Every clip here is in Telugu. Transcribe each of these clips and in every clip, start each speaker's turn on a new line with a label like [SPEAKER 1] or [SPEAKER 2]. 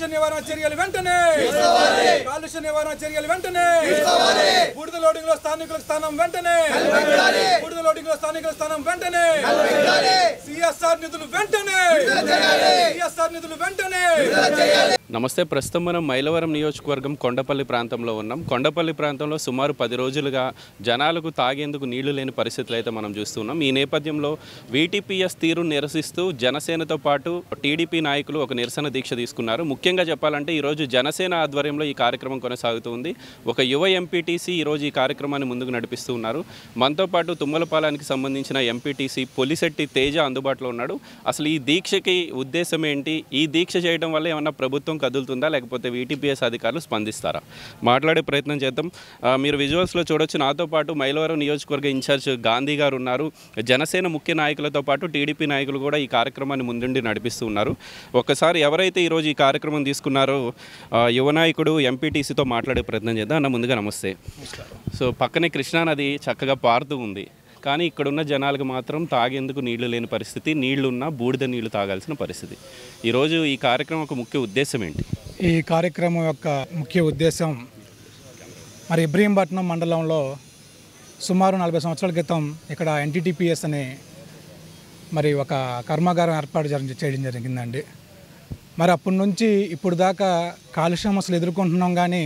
[SPEAKER 1] నివారణ చర్యలు వెంటనే కాలుష్య నివారణ చర్యలు వెంటనే బూడిద లోడింగ్ లో స్థానికులకు స్థానం వెంటనే బూడిద లోడింగ్ లో స్థానికుల స్థానం వెంటనే సిఎస్ఆర్ నిధులు వెంటనే సిఎస్ఆర్ నిధులు వెంటనే.
[SPEAKER 2] నమస్తే. ప్రస్తుతం మనం మైలవరం నియోజకవర్గం కొండపల్లి ప్రాంతంలో ఉన్నాం. కొండపల్లి ప్రాంతంలో సుమారు 10 రోజులుగా జనాలకు తాగేందుకు నీళ్లు లేని పరిస్థితులు అయితే మనం చూస్తున్నాం. ఈ నేపథ్యంలో వీటీపీఎస్ తీరు నిరసిస్తూ జనసేనతో పాటు టీడీపీ నాయకులు ఒక నిరసన దీక్ష తీసుకున్నారు. ముఖ్యంగా చెప్పాలంటే ఈరోజు జనసేన ఆధ్వర్యంలో ఈ కార్యక్రమం కొనసాగుతుంది. ఒక యువ ఎంపీటీసీ ఈరోజు ఈ కార్యక్రమాన్ని ముందుకు నడిపిస్తూ ఉన్నారు. మనతో పాటు తుమ్మలపాలెంకి సంబంధించిన ఎంపీటీసీ పొలిశెట్టి తేజ అందుబాటులో ఉన్నాడు. అసలు ఈ దీక్షకి ఉద్దేశం ఏంటి? ఈ దీక్ష చేయడం వల్ల ఏమన్నా ప్రభుత్వం కదులుతుందా, లేకపోతే వీటీపీఎస్ అధికారులు స్పందిస్తారా? మాట్లాడే ప్రయత్నం చేద్దాం. మీరు విజువల్స్లో చూడొచ్చు. నాతో పాటు మైలవరం నియోజకవర్గ ఇన్ఛార్జ్ గాంధీ గారు ఉన్నారు. జనసేన ముఖ్య నాయకులతో పాటు టీడీపీ నాయకులు కూడా ఈ కార్యక్రమాన్ని ముందుండి నడిపిస్తూ ఉన్నారు. ఒక్కసారి ఎవరైతే ఈరోజు ఈ కార్యక్రమం తీసుకున్నారో యువ నాయకుడు ఎంపీటీసీతో మాట్లాడే ప్రయత్నం చేద్దాం. అన్న, ముందుగా నమస్తే. సో పక్కనే కృష్ణానది చక్కగా పారుతూ ఉంది, కానీ ఇక్కడున్న జనాలకు మాత్రం తాగేందుకు నీళ్లు లేని పరిస్థితి, నీళ్లున్నా బూడిద నీళ్లు తాగాల్సిన పరిస్థితి. ఈరోజు ఈ కార్యక్రమం యొక్క ముఖ్య ఉద్దేశం ఏంటి?
[SPEAKER 3] ఈ కార్యక్రమం యొక్క ముఖ్య ఉద్దేశం మరి ఇబ్రహీంపట్నం మండలంలో సుమారు 40 సంవత్సరాల క్రితం ఇక్కడ ఎన్టీటీపీఎస్ అనే మరి ఒక కర్మాగారం ఏర్పాటు చేయడం జరిగిందండి. మరి అప్పటి నుంచి ఇప్పుడు దాకా కాలుష్య సమస్యలు ఎదుర్కొంటున్నాం, కానీ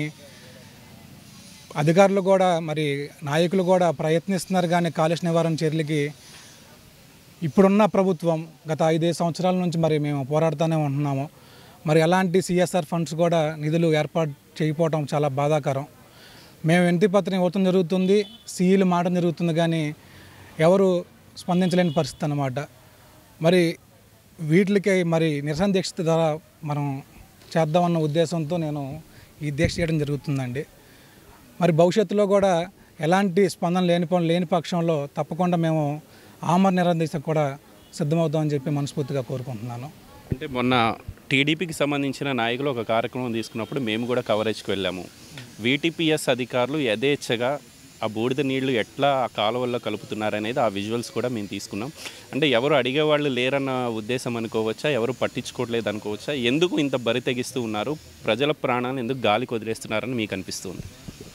[SPEAKER 3] అధికారులు కూడా మరి నాయకులు కూడా ప్రయత్నిస్తున్నారు, కానీ కాలుష్య నివారణ చర్యలకి ఇప్పుడున్న ప్రభుత్వం గత 5 సంవత్సరాల నుంచి మరి మేము పోరాడుతూనే ఉంటున్నాము. మరి అలాంటి సిఎస్ఆర్ ఫండ్స్ కూడా నిధులు ఏర్పాటు చేయకపోవడం చాలా బాధాకరం. మేము వినతిపత్రం ఇవ్వటం జరుగుతుంది, సీఈలు మాటం జరుగుతుంది, కానీ ఎవరు స్పందించలేని పరిస్థితి అన్నమాట. మరి వీటికి మరి నిరసన దీక్ష ద్వారా మనం చేద్దామన్న ఉద్దేశంతో నేను ఈ దీక్ష చేయడం జరుగుతుందండి. మరి భవిష్యత్తులో కూడా ఎలాంటి స్పందన లేని పక్షంలో తప్పకుండా మేము ఆమర నిరసన దీక్షకు కూడా సిద్ధమవుతామని చెప్పి మనస్ఫూర్తిగా కోరుకుంటున్నాను.
[SPEAKER 2] అంటే మొన్న టీడీపీకి సంబంధించిన నాయకులు ఒక కార్యక్రమం తీసుకున్నప్పుడు మేము కూడా కవరేజ్కి వెళ్ళాము. వీటీపీఎస్ అధికారులు యథేచ్ఛగా ఆ బూడిద నీళ్లు ఎట్లా ఆ కాలువల్లో కలుపుతున్నారనేది ఆ విజువల్స్ కూడా మేము తీసుకున్నాం. అంటే ఎవరు అడిగేవాళ్ళు లేరన్న ఉద్దేశం అనుకోవచ్చా, ఎవరు పట్టించుకోవట్లేదు అనుకోవచ్చా? ఎందుకు ఇంత బరి తెగిస్తూ ఉన్నారు? ప్రజల ప్రాణాలను ఎందుకు గాలికి వదిలేస్తున్నారని మీకు అనిపిస్తుంది?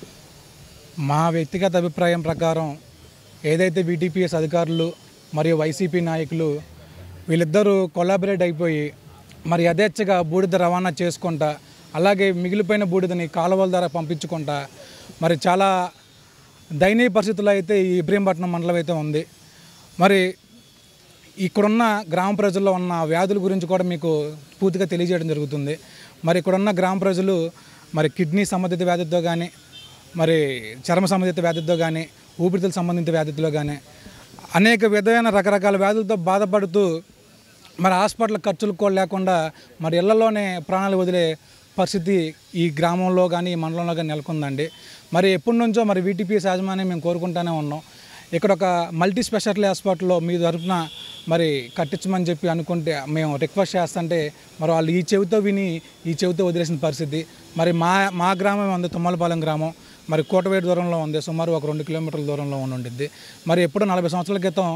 [SPEAKER 3] మా వ్యక్తిగత అభిప్రాయం ప్రకారం ఏదైతే వీటీపీఎస్ అధికారులు మరియు వైసీపీ నాయకులు వీళ్ళిద్దరూ కొలాబరేట్ అయిపోయి మరి యథేచ్ఛగా బూడిద రవాణా చేసుకుంటా, అలాగే మిగిలిపోయిన బూడిదని కాలువల ద్వారా పంపించుకుంటా మరి చాలా దయనీయ పరిస్థితుల్లో అయితే ఈ ఇబ్రహీంపట్నం మండలం అయితే ఉంది. మరి ఇక్కడున్న గ్రామ ప్రజల్లో ఉన్న వ్యాధుల గురించి కూడా మీకు పూర్తిగా తెలియజేయడం జరుగుతుంది. మరి ఇక్కడున్న గ్రామ ప్రజలు మరి కిడ్నీ సంబంధిత వ్యాధితో కానీ, మరి చర్మ సంబంధిత వ్యాధితో కానీ, ఊపిరితిత్తుల సంబంధిత వ్యాధితో కానీ అనేక విధమైన రకరకాల వ్యాధులతో బాధపడుతూ మరి హాస్పిటల్ ఖర్చులు కూడా లేకుండా మరి ఇళ్లలోనే ప్రాణాలు వదిలే పరిస్థితి ఈ గ్రామంలో కానీ ఈ మండలంలో కానీ నెలకొందండి. మరి ఎప్పటి నుంచో మరి వీటీపీఎస్ యాజమాన్యం మేము కోరుకుంటూనే ఉన్నాం. ఇక్కడ ఒక మల్టీ స్పెషాలిటీ హాస్పిటల్లో మీ తరఫున మరి కట్టించమని చెప్పి అనుకుంటే మేము రిక్వెస్ట్ చేస్తుంటే మరి వాళ్ళు ఈ చెవితో విని ఈ చెవితో వదిలేసిన పరిస్థితి. మరి మా గ్రామం ఉంది, తుమ్మలపాలెం గ్రామం. మరి కోటవేడు దూరంలో ఉంది, సుమారు ఒక 2 కిలోమీటర్ల దూరంలో ఉండిద్ది. మరి ఎప్పుడు 40 సంవత్సరాల క్రితం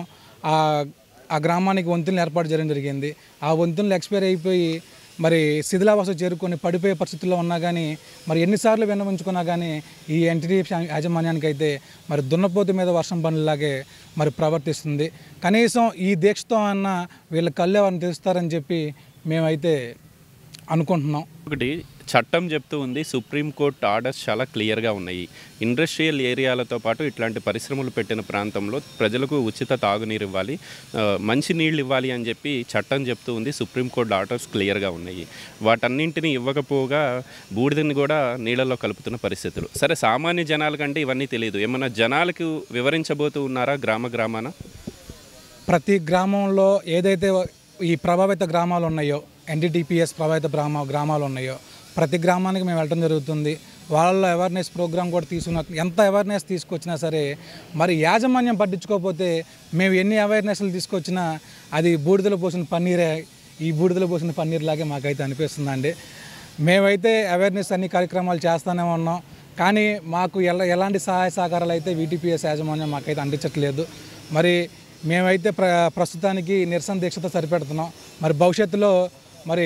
[SPEAKER 3] ఆ గ్రామానికి వంతెనలు ఏర్పాటు చేయడం జరిగింది. ఆ వంతెనలు ఎక్స్పైర్ అయిపోయి మరి శిథిలావస్థ చేరుకొని పడిపోయే పరిస్థితుల్లో ఉన్నా కానీ మరి ఎన్నిసార్లు విన్నవించుకున్నా కానీ ఈ ఎన్టీటీ యాజమాన్యానికి అయితే మరి దున్నపోతు మీద వర్షం పనులాగే మరి ప్రవర్తిస్తుంది. కనీసం ఈ దీక్షతో అన్న వీళ్ళ కళ్ళు ఎవరిని తెలుస్తారని చెప్పి మేమైతే అనుకుంటున్నాం.
[SPEAKER 2] ఒకటి చట్టం చెప్తూ ఉంది, సుప్రీంకోర్టు ఆర్డర్స్ చాలా క్లియర్గా ఉన్నాయి. ఇండస్ట్రియల్ ఏరియాలతో పాటు ఇట్లాంటి పరిశ్రమలు పెట్టిన ప్రాంతంలో ప్రజలకు ఉచిత తాగునీరు ఇవ్వాలి, మంచి నీళ్ళు ఇవ్వాలి అని చెప్పి చట్టం చెప్తూ ఉంది. సుప్రీంకోర్టు ఆర్డర్స్ క్లియర్గా ఉన్నాయి. వాటన్నింటినీ ఇవ్వకపోగా బూడిదని కూడా నీళ్ళల్లో కలుపుతున్న పరిస్థితులు. సరే, సామాన్య జనాలకంటే ఇవన్నీ తెలియదు. ఏమన్నా జనాలకు వివరించబోతూ ఉన్నారా గ్రామాన?
[SPEAKER 3] ప్రతి గ్రామంలో ఏదైతే ఈ ప్రభావిత గ్రామాలు ఉన్నాయో, ఎన్టీటీపీఎస్ ప్రభావిత గ్రామాలు ఉన్నాయో ప్రతి గ్రామానికి మేము వెళ్ళడం జరుగుతుంది. వాళ్ళ అవేర్నెస్ ప్రోగ్రామ్ కూడా ఎంత అవేర్నెస్ తీసుకొచ్చినా సరే మరి యాజమాన్యం పట్టించుకోకపోతే మేము ఎన్ని అవేర్నెస్లు తీసుకొచ్చినా అది బూడిదలో పోసిన పన్నీరే, ఈ బూడిదలో పోసిన పన్నీర్ లాగే మాకైతే అనిపిస్తుందండి. మేమైతే అవేర్నెస్ అన్ని కార్యక్రమాలు చేస్తూనే ఉన్నాం, కానీ మాకు ఎలాంటి సహాయ సహకారాలు అయితే వీటీపీఎస్ యాజమాన్యం మాకైతే అందించట్లేదు. మరి మేమైతే ప్రస్తుతానికి నిరసన దీక్షతో సరిపెడుతున్నాం. మరి భవిష్యత్తులో మరి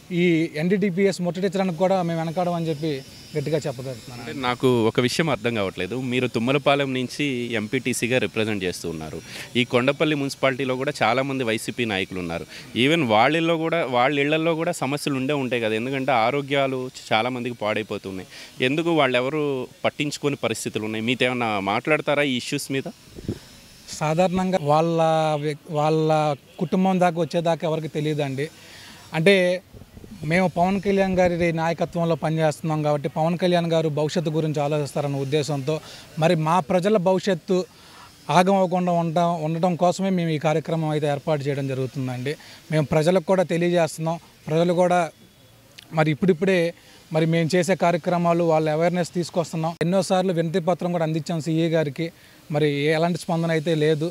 [SPEAKER 3] ఈ ఎన్డీటీపీఎస్ ముట్టడించడానికి కూడా మేము వెనకాడం అని చెప్పి గట్టిగా చెప్పగలుగుతున్నాను.
[SPEAKER 2] అంటే నాకు ఒక విషయం అర్థం కావట్లేదు. మీరు తుమ్మలపాలెం నుంచి ఎంపీటీసీగా రిప్రజెంట్ చేస్తూ ఉన్నారు. ఈ కొండపల్లి మున్సిపాలిటీలో కూడా చాలామంది వైసీపీ నాయకులు ఉన్నారు. ఈవెన్ వాళ్ళ ఇళ్లలో కూడా సమస్యలు ఉంటాయి కదా. ఎందుకంటే ఆరోగ్యాలు చాలామందికి పాడైపోతున్నాయి. ఎందుకు వాళ్ళెవరు పట్టించుకోని పరిస్థితులు ఉన్నాయి? మీతో ఏమన్నా మాట్లాడతారా ఈ ఇష్యూస్ మీద?
[SPEAKER 3] సాధారణంగా వాళ్ళ కుటుంబం దాకా వచ్చేదాకా ఎవరికి తెలియదండి. అంటే మేము పవన్ కళ్యాణ్ గారి నాయకత్వంలో పనిచేస్తున్నాం కాబట్టి పవన్ కళ్యాణ్ గారు భవిష్యత్తు గురించి ఆలోచిస్తారన్న ఉద్దేశంతో మరి మా ప్రజల భవిష్యత్తు ఆగమవకుండా ఉండటం కోసమే మేము ఈ కార్యక్రమం అయితే ఏర్పాటు చేయడం జరుగుతుందండి. మేము ప్రజలకు కూడా తెలియజేస్తున్నాం. ప్రజలు కూడా మరి ఇప్పుడిప్పుడే మరి మేము చేసే కార్యక్రమాలు వాళ్ళ అవేర్నెస్ తీసుకొస్తున్నాం. ఎన్నోసార్లు వినతి పత్రం కూడా అందించాం సీఏ గారికి. మరి ఎలాంటి స్పందన అయితే లేదు.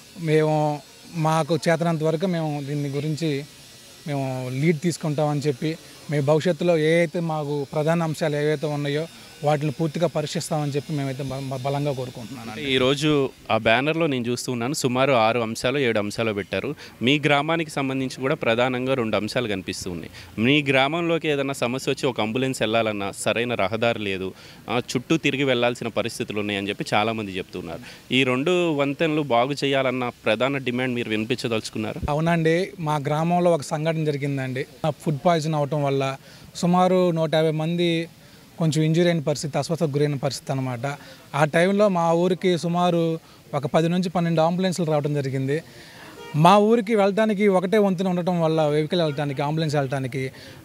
[SPEAKER 3] మాకు చేతనంత వరకు మేము దీని గురించి మేము లీడ్ తీసుకుంటామని చెప్పి మేము భవిష్యత్తులో ఏవైతే మాకు ప్రధాన అంశాలు ఏవైతే ఉన్నాయో వాటిని పూర్తిగా పరీక్షిస్తామని చెప్పి మేమైతే బలంగా కోరుకుంటున్నాను.
[SPEAKER 2] ఈరోజు ఆ బ్యానర్లో నేను చూస్తూ ఉన్నాను, సుమారు 6 అంశాలు 7 అంశాలు పెట్టారు. మీ గ్రామానికి సంబంధించి కూడా ప్రధానంగా 2 అంశాలు కనిపిస్తూ ఉన్నాయి. మీ గ్రామంలోకి ఏదైనా సమస్య వచ్చి ఒక అంబులెన్స్ వెళ్ళాలన్నా సరైన రహదారి లేదు, చుట్టూ తిరిగి వెళ్లాల్సిన పరిస్థితులు ఉన్నాయని చెప్పి చాలామంది చెప్తున్నారు. ఈ 2 వంతెనలు బాగు చేయాలన్న ప్రధాన డిమాండ్ మీరు వినిపించదలుచుకున్నారు?
[SPEAKER 3] అవునండి, మా గ్రామంలో ఒక సంఘటన జరిగిందండి. ఫుడ్ పాయిజన్ అవటం వల్ల సుమారు 150 మంది కొంచెం ఇంజూరీ అయిన పరిస్థితి, అస్వస్థకు గురైన పరిస్థితి అనమాట. ఆ టైంలో మా ఊరికి సుమారు ఒక 10 నుంచి 12 అంబులెన్స్లు రావడం జరిగింది. మా ఊరికి వెళ్ళడానికి ఒకటే వంతెన ఉండటం వల్ల వెహికల్ వెళ్ళటానికి, అంబులెన్స్ వెళ్ళటానికి,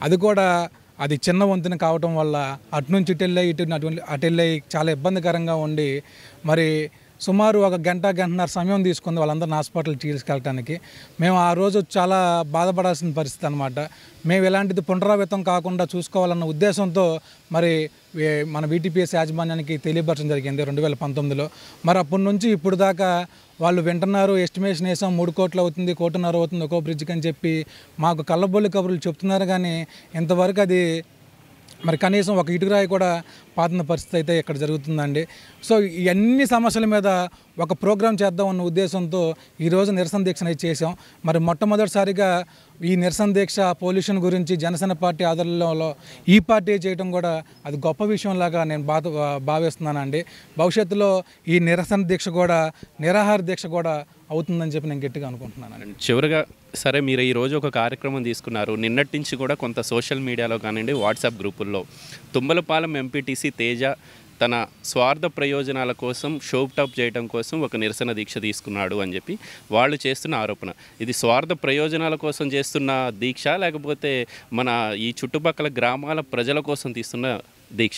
[SPEAKER 3] అది చిన్న వంతెన కావటం వల్ల అటు నుంచి అటు వెళ్ళి చాలా ఇబ్బందికరంగా ఉండి మరి సుమారు ఒక గంటన్నర సమయం తీసుకుంది వాళ్ళందరిని హాస్పిటల్ తీసుకెళ్ళటానికి. మేము ఆ రోజు చాలా బాధపడాల్సిన పరిస్థితి అనమాట. మేము ఇలాంటిది పునరావృతం కాకుండా చూసుకోవాలన్న ఉద్దేశంతో మరి మన వీటీపీఎస్ యాజమాన్యానికి తెలియపరచడం జరిగింది 2019లో. మరి అప్పటి నుంచి ఇప్పుడు దాకా వాళ్ళు వింటున్నారు. ఎస్టిమేషన్ వేసాం 3 కోట్లు అవుతుంది, 1.5 కోటి అవుతుంది ఒక్కో బ్రిడ్జ్కి అని చెప్పి మాకు కళ్ళబొల్లి కబుర్లు చెప్తున్నారు. కానీ ఇంతవరకు అది మరి కనీసం ఒక ఇటుకరాయి కూడా పాతిన పరిస్థితి అయితే ఇక్కడ జరుగుతుందండి. సో ఇవన్నీ సమస్యల మీద ఒక ప్రోగ్రాం చేద్దాం అన్న ఉద్దేశంతో ఈరోజు నిరసన దీక్ష చేసాం. మరి మొట్టమొదటిసారిగా ఈ నిరసన దీక్ష పొల్యూషన్ గురించి జనసేన పార్టీ ఆధ్వర్యంలో ఈ పార్టీ చేయడం కూడా అది గొప్ప విషయంలాగా నేను భావిస్తున్నానండి. భవిష్యత్తులో ఈ నిరసన దీక్ష కూడా నిరాహార దీక్ష కూడా అవుతుందని చెప్పి నేను గట్టిగా అనుకుంటున్నాను.
[SPEAKER 2] చివరిగా సరే, మీరు ఈరోజు ఒక కార్యక్రమం తీసుకున్నారు. నిన్నటి నుంచి కూడా కొంత సోషల్ మీడియాలో కానివ్వండి, వాట్సాప్ గ్రూపుల్లో తుమ్మలపాలెం ఎంపీటీసీ తేజ తన స్వార్థ ప్రయోజనాల కోసం షోప్ టాప్ చేయడం కోసం ఒక నిరసన దీక్ష తీసుకున్నాడు అని చెప్పి వాళ్ళు చేస్తున్న ఆరోపణ. ఇది స్వార్థ ప్రయోజనాల కోసం చేస్తున్న దీక్ష, లేకపోతే మన ఈ చుట్టుపక్కల గ్రామాల ప్రజల కోసం తీస్తున్న దీక్ష?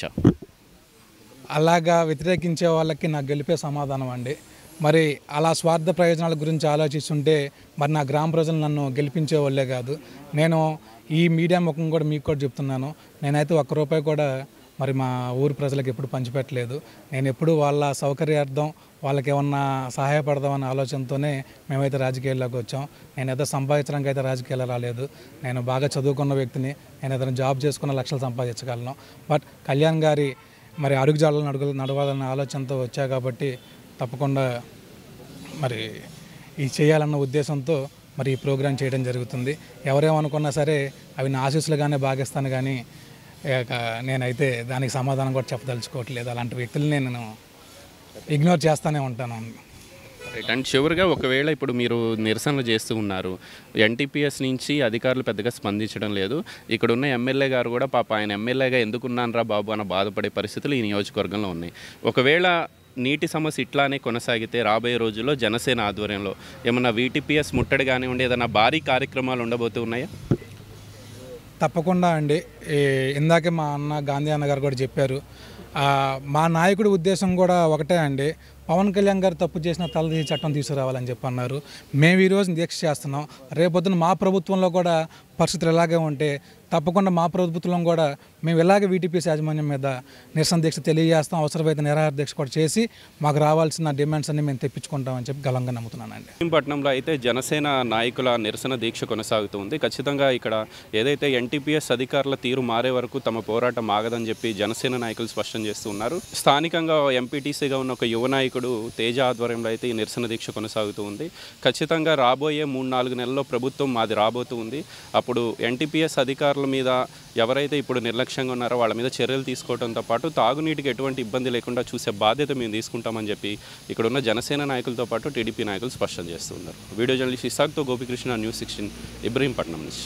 [SPEAKER 3] అలాగా వ్యతిరేకించే వాళ్ళకి నాకు గెలిపే సమాధానం అండి. మరి అలా స్వార్థ ప్రయోజనాల గురించి ఆలోచిస్తుంటే మరి నా గ్రామ ప్రజలు నన్ను గెలిపించే వాళ్ళే కాదు. నేను ఈ మీడియా ముఖం కూడా మీకు కూడా చెప్తున్నాను, నేనైతే ₹1 కూడా మరి మా ఊరు ప్రజలకు ఎప్పుడు పంచిపెట్టలేదు. నేను ఎప్పుడు వాళ్ళ సౌకర్యార్థం వాళ్ళకి ఏమన్నా సహాయపడదామన్న ఆలోచనతోనే మేమైతే రాజకీయాల్లోకి వచ్చాం. నేను ఏదో సంపాదించడానికి అయితే రాజకీయాల్లో రాలేదు. నేను బాగా చదువుకున్న వ్యక్తిని, నేను ఏదైనా జాబ్ చేసుకున్న లక్షలు సంపాదించగలను. బట్ కళ్యాణ్ గారి మరి అడుగుజాడలను నడవాలన్న ఆలోచనతో వచ్చా కాబట్టి తప్పకుండా మరి ఇది చేయాలన్న ఉద్దేశంతో మరి ఈ ప్రోగ్రాం చేయడం జరుగుతుంది. ఎవరేమనుకున్నా సరే అవి నా ఆశీస్సులుగానే భావిస్తాను. కానీ నేనైతే దానికి సమాధానం కూడా చెప్పదలుచుకోవట్లేదు. అలాంటి వ్యక్తులు నేను ఇగ్నోర్ చేస్తూనే ఉంటాను.
[SPEAKER 2] అండ్ చివరిగా, ఒకవేళ ఇప్పుడు మీరు నిరసనలు చేస్తూ ఉన్నారు, ఎన్టీపీఎస్ నుంచి అధికారులు పెద్దగా స్పందించడం లేదు, ఇక్కడ ఉన్న ఎమ్మెల్యే గారు కూడా పాప ఆయన ఎమ్మెల్యేగా ఎందుకున్నానరా బాబు అని బాధపడే పరిస్థితులు ఈ నియోజకవర్గంలో ఉన్నాయి. ఒకవేళ నీటి సమస్య ఇట్లానే కొనసాగితే రాబోయే రోజుల్లో జనసేన ఆధ్వర్యంలో ఏమన్నా వీటీపీఎస్ ముట్టడి కానివ్వండి, ఏదైనా భారీ కార్యక్రమాలు ఉండబోతూ ఉన్నాయా?
[SPEAKER 3] తప్పకుండా అండి. ఇందాకే మా అన్న గాంధీ అన్న గారు కూడా చెప్పారు. మా నాయకుడి ఉద్దేశం కూడా ఒకటే అండి, పవన్ కళ్యాణ్ గారు తప్పు చేసిన తలదీ చట్టం తీసుకురావాలని చెప్పి అన్నారు. మేము ఈరోజు దీక్ష చేస్తున్నాం. రేపొద్దున మా ప్రభుత్వంలో కూడా పరిస్థితులు ఇలాగే ఉంటే తప్పకుండా మా ప్రభుత్వం కూడా మేము ఇలాగే వీటీపీఎస్ యాజమాన్యం మీద నిరసన దీక్ష తెలియజేస్తాం. అవసరమైతే నిరాహార దీక్ష కూడా చేసి మాకు రావాల్సిన డిమాండ్స్ అన్ని మేము తెప్పించుకుంటామని చెప్పి గలంగా నమ్ముతున్నానండి.
[SPEAKER 2] పట్టణంలో అయితే జనసేన నాయకుల నిరసన దీక్ష కొనసాగుతుంది. ఖచ్చితంగా ఇక్కడ ఏదైతే ఎన్టీపీఎస్ అధికారుల తీరు మారే వరకు తమ పోరాటం ఆగదని చెప్పి జనసేన నాయకులు స్పష్టం చేస్తూ ఉన్నారు. స్థానికంగా ఎంపీటీసీగా ఉన్న ఒక యువ నాయకుడు తేజ ఆధ్వర్యంలో అయితే ఈ నిరసన దీక్ష కొనసాగుతూ ఉంది. ఖచ్చితంగా రాబోయే 3-4 నెలల్లో ప్రభుత్వం మాది రాబోతూ ఉంది. అప్పుడు ఎన్టీపీఎస్ అధికారుల మీద ఎవరైతే ఇప్పుడు నిర్లక్ష్యంగా ఉన్నారో వాళ్ళ మీద చర్యలు తీసుకోవడంతో పాటు తాగునీటికి ఎటువంటి ఇబ్బంది లేకుండా చూసే బాధ్యత మేము తీసుకుంటామని చెప్పి ఇక్కడ ఉన్న జనసేన నాయకులతో పాటు టీడీపీ నాయకులు స్పష్టం చేస్తున్నారు. వీడియో జర్నలిస్ట్ ఇసాక్తో గోపికృష్ణ, న్యూస్ 16 ఇబ్రహీంపట్నం నుంచి.